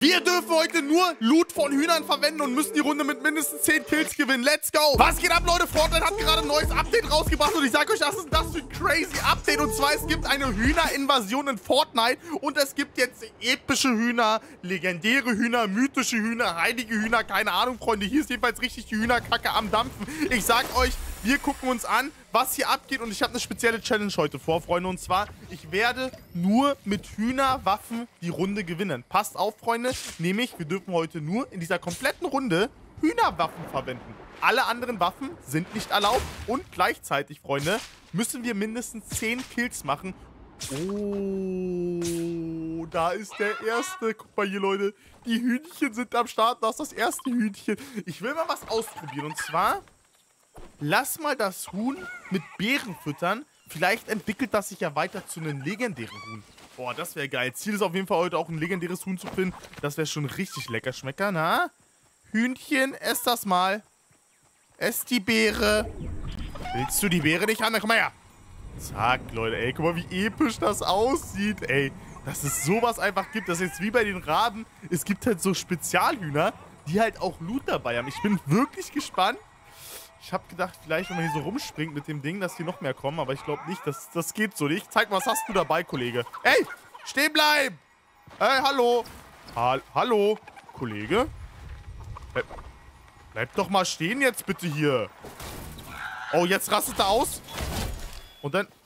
Wir dürfen heute nur Loot von Hühnern verwenden und müssen die Runde mit mindestens 10 Kills gewinnen. Let's go! Was geht ab, Leute? Fortnite hat gerade ein neues Update rausgebracht und ich sag euch, das ist das für ein crazy Update. Und zwar, es gibt eine Hühnerinvasion in Fortnite und es gibt jetzt epische Hühner, legendäre Hühner, mythische Hühner, heilige Hühner, keine Ahnung, Freunde. Hier ist jedenfalls richtig die Hühnerkacke am Dampfen. Ich sag euch, wir gucken uns an, was hier abgeht und ich habe eine spezielle Challenge heute vor, Freunde. Und zwar, ich werde nur mit Hühnerwaffen die Runde gewinnen. Passt auf, Freunde, nämlich wir dürfen heute nur in dieser kompletten Runde Hühnerwaffen verwenden. Alle anderen Waffen sind nicht erlaubt und gleichzeitig, Freunde, müssen wir mindestens 10 Kills machen. Oh, da ist der erste. Guck mal hier, Leute, die Hühnchen sind am Start. Das ist das erste Hühnchen. Ich will mal was ausprobieren und zwar... Lass mal das Huhn mit Beeren füttern. Vielleicht entwickelt das sich ja weiter zu einem legendären Huhn. Boah, das wäre geil. Ziel ist auf jeden Fall heute auch ein legendäres Huhn zu finden. Das wäre schon richtig lecker schmecker. Na? Hühnchen, ess das mal. Ess die Beere. Willst du die Beere nicht haben? Dann komm mal her. Zack, Leute. Ey, guck mal, wie episch das aussieht. Ey, dass es sowas einfach gibt. Das ist jetzt wie bei den Raben. Es gibt halt so Spezialhühner, die halt auch Loot dabei haben. Ich bin wirklich gespannt. Ich habe gedacht, vielleicht, wenn man hier so rumspringt mit dem Ding, dass die noch mehr kommen. Aber ich glaube nicht, das geht so nicht. Zeig mal, was hast du dabei, Kollege? Ey, stehen bleiben! Ey, hallo. Hallo, Kollege? Bleib doch mal stehen jetzt bitte hier. Oh, jetzt rastet er aus. Und dann...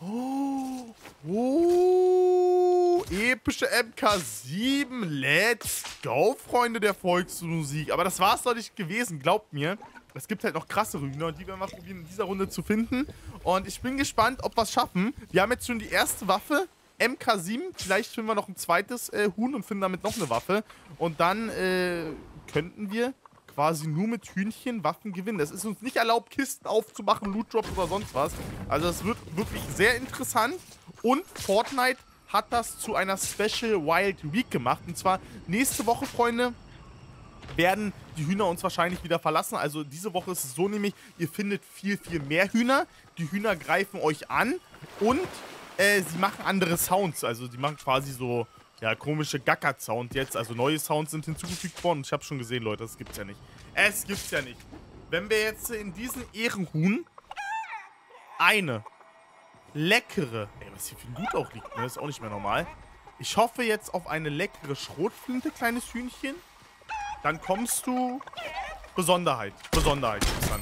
Oh, epische MK7. Let's go, Freunde der Volksmusik. Aber das war es doch nicht gewesen, glaubt mir. Es gibt halt noch krassere Hühner und die werden wir probieren, in dieser Runde zu finden. Und ich bin gespannt, ob wir es schaffen. Wir haben jetzt schon die erste Waffe, MK7. Vielleicht finden wir noch ein zweites Huhn und finden damit noch eine Waffe. Und dann könnten wir quasi nur mit Hühnchen Waffen gewinnen. Es ist uns nicht erlaubt, Kisten aufzumachen, Loot-Drops oder sonst was. Also das wird wirklich sehr interessant. Und Fortnite hat das zu einer Special Wild Week gemacht. Und zwar nächste Woche, Freunde, werden die Hühner uns wahrscheinlich wieder verlassen. Also diese Woche ist es so nämlich, ihr findet viel, viel mehr Hühner. Die Hühner greifen euch an und sie machen andere Sounds. Also die machen quasi so, ja, komische Gacker-Sound jetzt. Also neue Sounds sind hinzugefügt worden. Und ich habe schon gesehen, Leute, das gibt's ja nicht. Es gibt's ja nicht. Wenn wir jetzt in diesen Ehrenhuhn eine leckere, ey, was hier für ein Loot auch liegt, ne? Das ist auch nicht mehr normal. Ich hoffe jetzt auf eine leckere Schrotflinte, kleines Hühnchen. Dann kommst du... Besonderheit ist dann.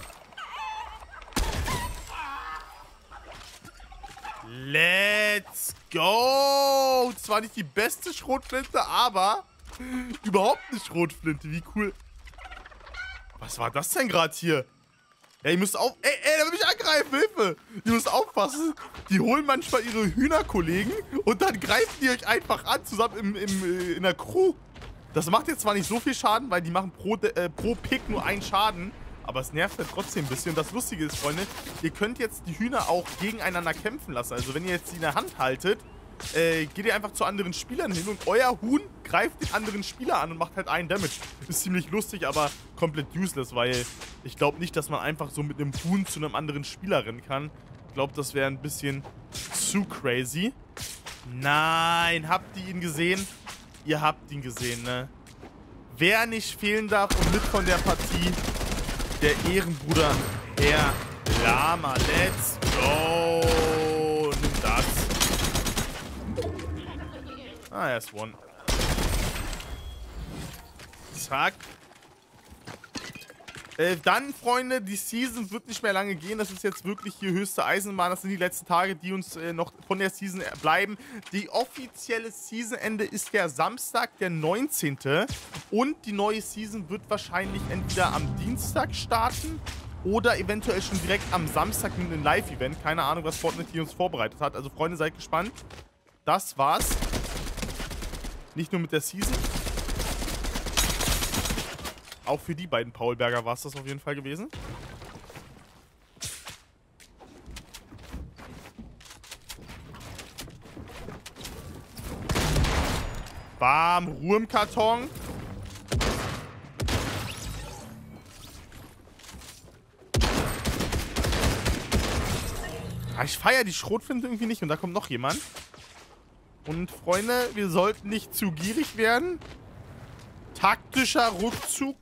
Let's go! Zwar nicht die beste Schrotflinte, aber überhaupt eine Schrotflinte. Wie cool. Was war das denn gerade hier? Ja, ihr müsst auf... Ey, der will mich angreifen, Hilfe! Ihr müsst aufpassen. Die holen manchmal ihre Hühnerkollegen und dann greifen die euch einfach an, zusammen in der Crew. Das macht jetzt zwar nicht so viel Schaden, weil die machen pro Pick nur einen Schaden. Aber es nervt halt trotzdem ein bisschen. Und das Lustige ist, Freunde, ihr könnt jetzt die Hühner auch gegeneinander kämpfen lassen. Also wenn ihr jetzt die in der Hand haltet, geht ihr einfach zu anderen Spielern hin und euer Huhn greift den anderen Spieler an und macht halt einen Damage. Ist ziemlich lustig, aber komplett useless, weil ich glaube nicht, dass man einfach so mit einem Huhn zu einem anderen Spieler rennen kann. Ich glaube, das wäre ein bisschen zu crazy. Nein, habt ihr ihn gesehen? Ihr habt ihn gesehen, ne? Wer nicht fehlen darf und mit von der Partie, der Ehrenbruder Herr Lama. Let's go. Nimm das. Ah, er ist one. Zack. Dann, Freunde, die Season wird nicht mehr lange gehen. Das ist jetzt wirklich hier höchste Eisenbahn. Das sind die letzten Tage, die uns noch von der Season bleiben. Die offizielle Seasonende ist der Samstag, der 19. Und die neue Season wird wahrscheinlich entweder am Dienstag starten oder eventuell schon direkt am Samstag mit einem Live-Event. Keine Ahnung, was Fortnite hier uns vorbereitet hat. Also, Freunde, seid gespannt. Das war's. Nicht nur mit der Season. Auch für die beiden Paulberger war es das auf jeden Fall gewesen. Bam, Ruhe im Karton. Ich feiere die Schrotflinte irgendwie nicht und da kommt noch jemand. Und Freunde, wir sollten nicht zu gierig werden. taktischer Rückzug.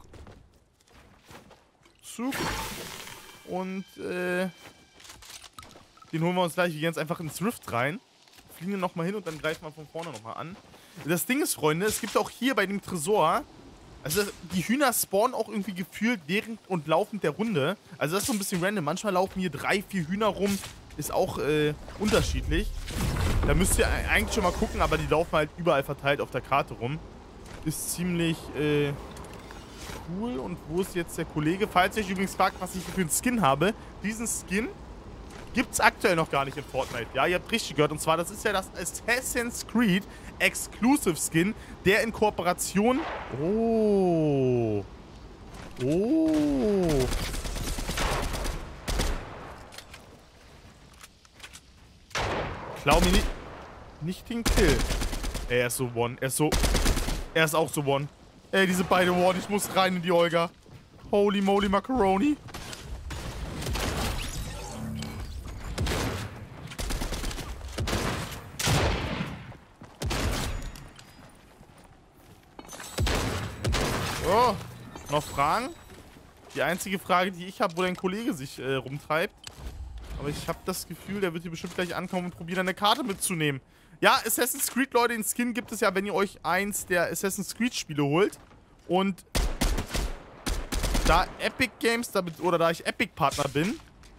Und, den holen wir uns gleich. Wir gehen jetzt einfach ins Rift rein. Fliegen nochmal hin und dann greifen wir von vorne nochmal an. Das Ding ist, Freunde, es gibt auch hier bei dem Tresor, also die Hühner spawnen auch irgendwie gefühlt während und laufend der Runde. Also das ist so ein bisschen random. Manchmal laufen hier 3, 4 Hühner rum. Ist auch unterschiedlich. Da müsst ihr eigentlich schon mal gucken, aber die laufen halt überall verteilt auf der Karte rum. Ist ziemlich cool. Und wo ist jetzt der Kollege? Falls ihr euch übrigens fragt, was ich für einen Skin habe. Diesen Skin gibt es aktuell noch gar nicht in Fortnite. Ja, ihr habt richtig gehört. Und zwar, das ist ja das Assassin's Creed Exclusive Skin, der in Kooperation... Oh. Klau mir nicht den Kill. Ey, er ist so one. Er ist auch so one. Ey, diese beide one. Ich muss rein in die Olga. Holy moly Macaroni. Oh, noch Fragen? Die einzige Frage, die ich habe, wo dein Kollege sich rumtreibt. Aber ich habe das Gefühl, der wird hier bestimmt gleich ankommen und probieren, eine Karte mitzunehmen. Ja, Assassin's Creed, Leute, den Skin gibt es ja, wenn ihr euch eins der Assassin's Creed Spiele holt. Und da Epic Games, da ich Epic Partner bin,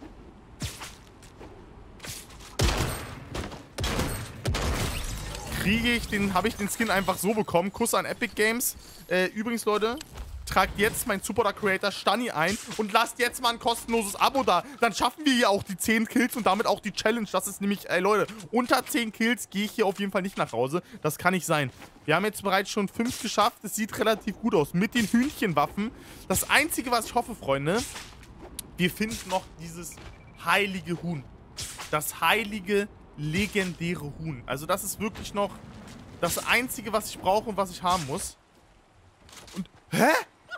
habe ich den Skin einfach so bekommen. Kuss an Epic Games. Übrigens, Leute, tragt jetzt mein Supporter Creator Stani ein und lasst jetzt mal ein kostenloses Abo da. Dann schaffen wir hier auch die 10 Kills und damit auch die Challenge. Das ist nämlich, Leute, unter 10 Kills gehe ich hier auf jeden Fall nicht nach Hause. Das kann nicht sein. Wir haben jetzt bereits schon 5 geschafft. Es sieht relativ gut aus mit den Hühnchenwaffen. Das Einzige, was ich hoffe, Freunde, wir finden noch dieses heilige Huhn. Das heilige, legendäre Huhn. Also das ist wirklich noch das Einzige, was ich brauche und was ich haben muss. Und, hä?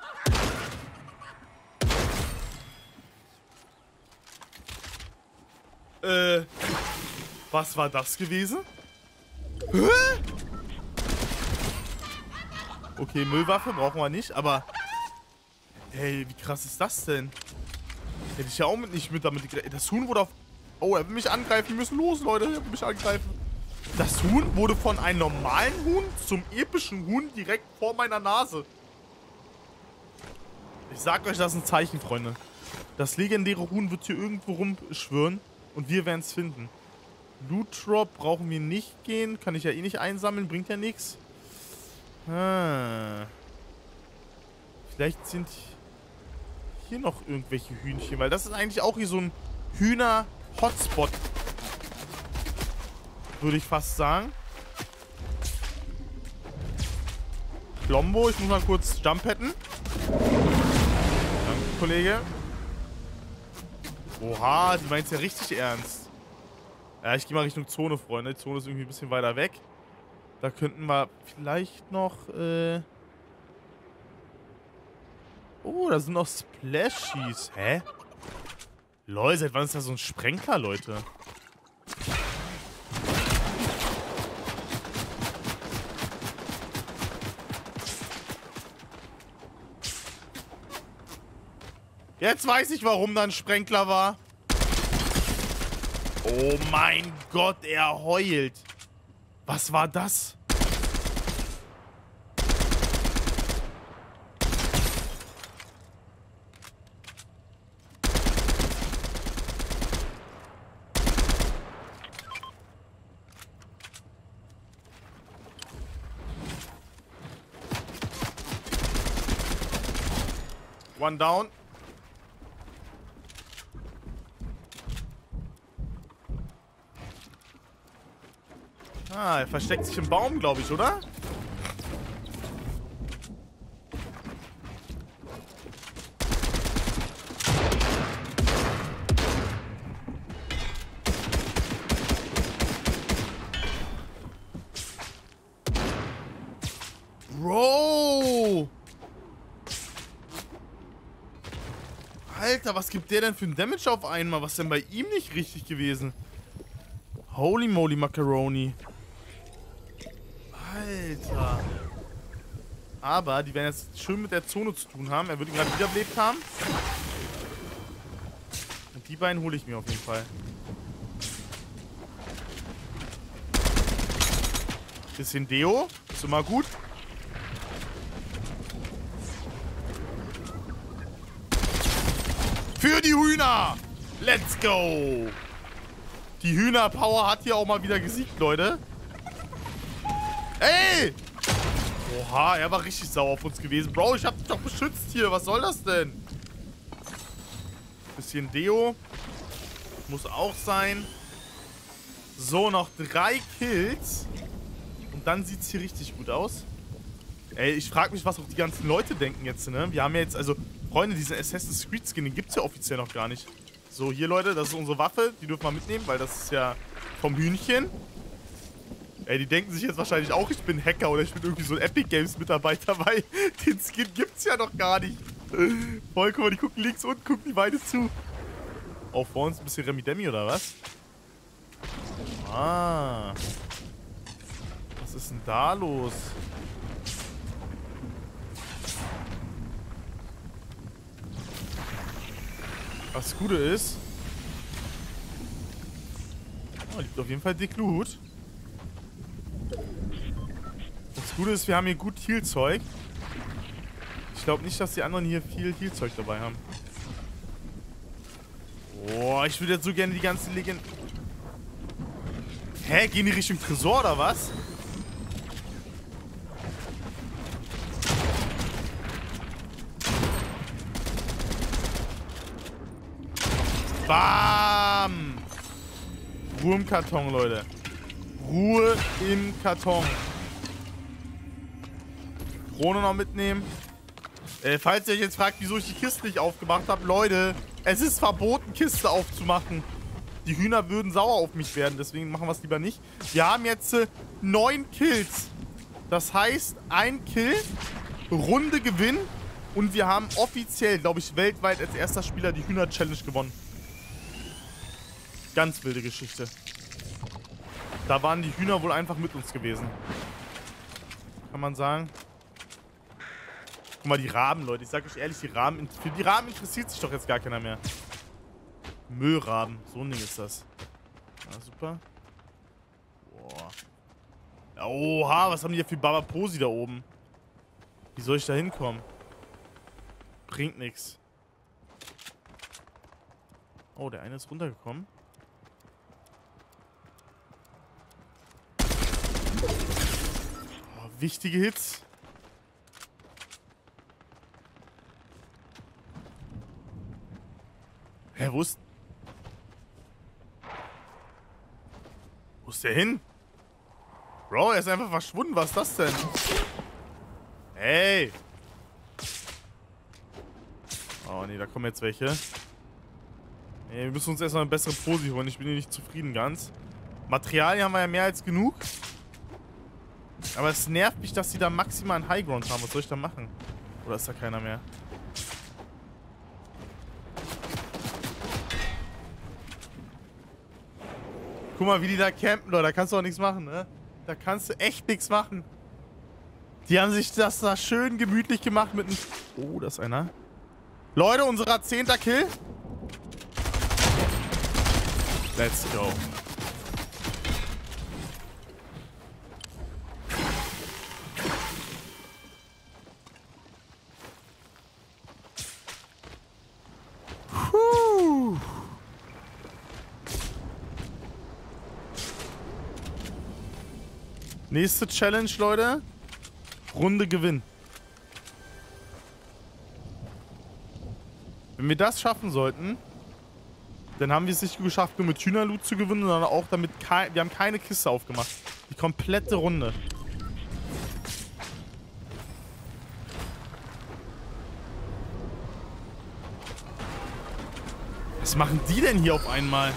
Was war das gewesen? Hä? Okay, Müllwaffe brauchen wir nicht, aber... Ey, wie krass ist das denn? Hätte ich ja auch nicht mit damit... Das Huhn wurde auf... Oh, er will mich angreifen. Wir müssen los, Leute. Er will mich angreifen. Das Huhn wurde von einem normalen Huhn zum epischen Huhn direkt vor meiner Nase. Ich sag euch, das ist ein Zeichen, Freunde. Das legendäre Huhn wird hier irgendwo rumschwirren und wir werden es finden. Loot Drop brauchen wir nicht gehen. Kann ich ja eh nicht einsammeln. Bringt ja nichts. Vielleicht sind hier noch irgendwelche Hühnchen, weil das ist eigentlich auch hier so ein Hühner-Hotspot. Würde ich fast sagen. Klombo, ich muss mal kurz Jump-Hatten. Danke, Kollege. Oha, die meint es ja richtig ernst. Ja, ich gehe mal Richtung Zone, Freunde. Die Zone ist irgendwie ein bisschen weiter weg. Da könnten wir vielleicht noch, Oh, da sind noch Splashies. Hä? Lol, seit wann ist da so ein Sprenkler, Leute? Jetzt weiß ich, warum da ein Sprenkler war. Oh mein Gott, er heult. Was war das? One down. Ah, er versteckt sich im Baum, glaube ich, oder? Bro! Alter, was gibt der denn für ein Damage auf einmal? Was ist denn bei ihm nicht richtig gewesen? Holy moly Macaroni. Alter. Aber die werden jetzt schön mit der Zone zu tun haben. Er würde ihn gerade wiederbelebt haben. Und die beiden hole ich mir auf jeden Fall. Bisschen Deo. Ist immer gut. Für die Hühner! Let's go! Die Hühnerpower hat hier auch mal wieder gesiegt, Leute. Ey! Oha, er war richtig sauer auf uns gewesen. Bro, ich hab dich doch beschützt hier. Was soll das denn? Bisschen Deo. Muss auch sein. So, noch 3 Kills. Und dann sieht's hier richtig gut aus. Ey, ich frage mich, was auch die ganzen Leute denken jetzt, ne? Wir haben ja jetzt, also, Freunde, diesen Assassin's Creed Skin, den gibt's ja offiziell noch gar nicht. So, hier, Leute, das ist unsere Waffe. Die dürfen wir mitnehmen, weil das ist ja vom Hühnchen. Ey, die denken sich jetzt wahrscheinlich auch, ich bin Hacker oder ich bin irgendwie so ein Epic Games Mitarbeiter, weil den Skin gibt's ja noch gar nicht. Voll, guck mal, die gucken links unten, gucken die beide zu. Oh, vor uns ein bisschen Remi-Demi, oder was? Ah. Was ist denn da los? Das Gute ist... Oh, liegt auf jeden Fall dick Loot. Das Gute ist, wir haben hier gut Heal-Zeug. Ich glaube nicht, dass die anderen hier viel Heal-Zeug dabei haben. Oh, ich würde jetzt so gerne die ganzen Legenden... Hä? Gehen die Richtung Tresor oder was? Bam! Ruhe im Karton, Leute. Ruhe im Karton. Krone noch mitnehmen. Falls ihr euch jetzt fragt, wieso ich die Kiste nicht aufgemacht habe, Leute, es ist verboten, Kiste aufzumachen. Die Hühner würden sauer auf mich werden, deswegen machen wir es lieber nicht. Wir haben jetzt 9 Kills. Das heißt, 1 Kill, Runde Gewinn und wir haben offiziell, glaube ich, weltweit als erster Spieler die Hühner-Challenge gewonnen. Ganz wilde Geschichte. Da waren die Hühner wohl einfach mit uns gewesen. Kann man sagen. Guck mal, die Raben, Leute. Ich sag euch ehrlich, für die Raben interessiert sich doch jetzt gar keiner mehr. Müllraben. So ein Ding ist das. Ja, super. Boah. Ja, oha, was haben die hier für Babaposi da oben? Wie soll ich da hinkommen? Bringt nix. Oh, der eine ist runtergekommen. Oh, wichtige Hits. Hä, wo ist der hin? Bro, er ist einfach verschwunden. Was ist das denn? Hey! Oh, nee, da kommen jetzt welche. Nee, wir müssen uns erstmal eine bessere Posi holen. Ich bin hier nicht zufrieden ganz. Materialien haben wir ja mehr als genug. Aber es nervt mich, dass die da maximal einen Highground haben. Was soll ich da machen? Oder ist da keiner mehr? Guck mal, wie die da campen, Leute. Da kannst du auch nichts machen, ne? Da kannst du echt nichts machen. Die haben sich das da schön gemütlich gemacht mit einem... Oh, da ist einer. Leute, unser 10. Kill. Let's go. Puh. Nächste Challenge, Leute. Runde Gewinn. Wenn wir das schaffen sollten, dann haben wir es nicht geschafft, nur mit Hühnerloot zu gewinnen, sondern auch damit wir haben keine Kiste aufgemacht. Die komplette Runde. Was machen die denn hier auf einmal?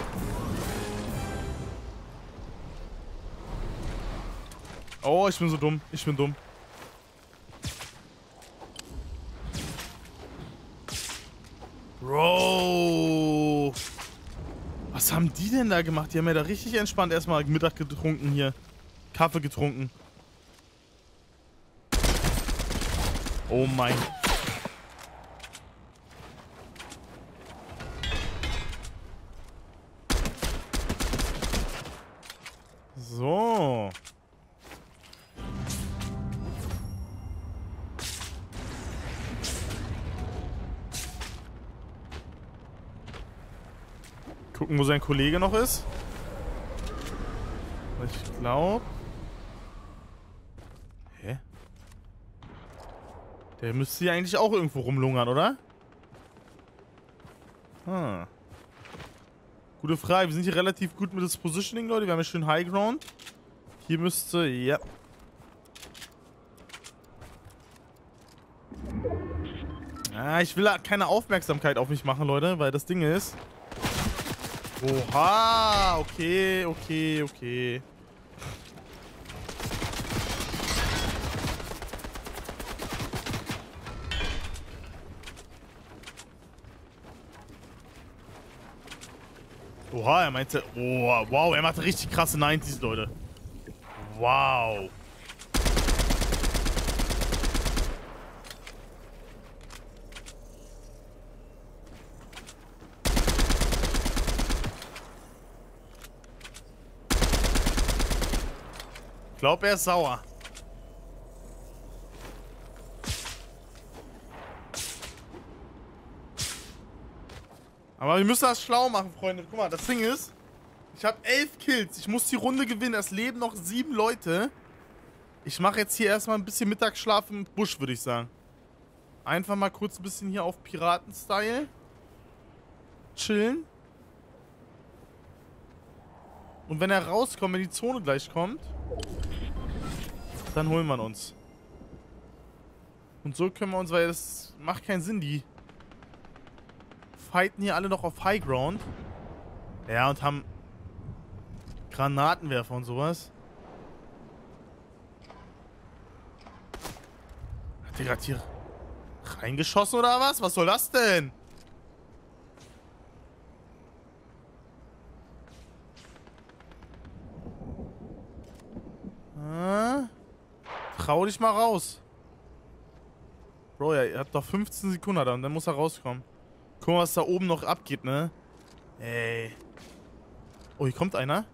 Oh, ich bin so dumm. Ich bin dumm. Bro. Was haben die denn da gemacht? Die haben ja da richtig entspannt erstmal Mittag getrunken hier. Kaffee getrunken. Oh mein. So. Gucken, wo sein Kollege noch ist. Ich glaube. Hä? Der müsste hier eigentlich auch irgendwo rumlungern, oder? Hm. Gute Frage. Wir sind hier relativ gut mit das Positioning, Leute. Wir haben ja schön High Ground. Hier müsste... Ja. Ah, ich will keine Aufmerksamkeit auf mich machen, Leute, weil das Ding ist... Oha! Okay, okay, okay. Oha, er meinte... Oh, wow, er macht richtig krasse 90s, Leute. Wow. Ich glaube, er ist sauer. Aber wir müssen das schlau machen, Freunde. Guck mal, das Ding ist, ich habe 11 Kills. Ich muss die Runde gewinnen. Es leben noch 7 Leute. Ich mache jetzt hier erstmal ein bisschen Mittagsschlaf im Busch, würde ich sagen. Einfach mal kurz ein bisschen hier auf Piraten-Style chillen. Und wenn er rauskommt, wenn die Zone gleich kommt, dann holen wir uns. Und so können wir uns, weil das macht keinen Sinn, die fighten hier alle noch auf High Ground. Ja, und haben Granatenwerfer und sowas. Hat der gerade hier reingeschossen oder was? Was soll das denn? Trau dich mal raus. Bro, er hat doch 15 Sekunden da und dann muss er rauskommen. Guck mal, was da oben noch abgeht, ne? Ey. Oh, hier kommt einer.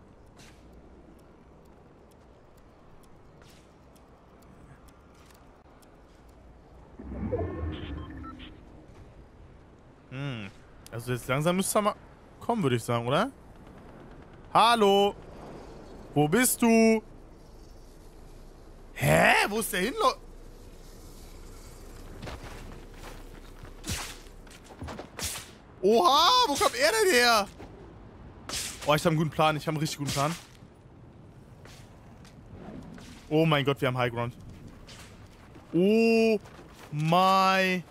Also jetzt langsam müsste er mal kommen, würde ich sagen, oder? Hallo? Wo bist du? Hä? Wo ist der hin? Oha, wo kommt er denn her? Oh, ich habe einen guten Plan. Ich habe einen richtig guten Plan. Oh mein Gott, wir haben High Ground. Oh mein...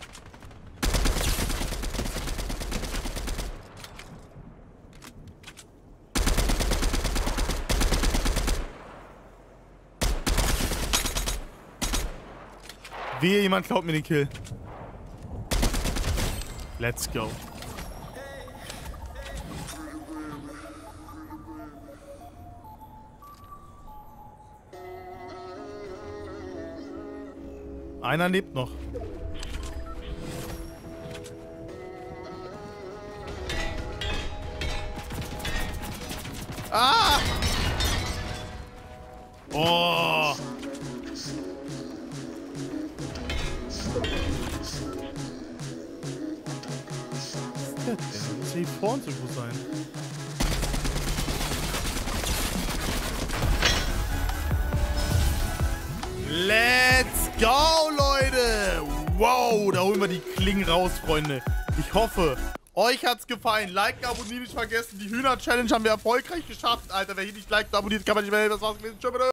Wehe, jemand klaut mir den Kill. Let's go. Einer lebt noch. Ah! Oh! Der muss hier vor uns irgendwo sein. Let's go, Leute! Wow, da holen wir die Klingen raus, Freunde. Ich hoffe, euch hat's gefallen. Liken, abonnieren nicht vergessen. Die Hühner-Challenge haben wir erfolgreich geschafft, Alter. Wer hier nicht liked und abonniert, kann man nicht mehr helfen. Das war's gewesen. Tschüss.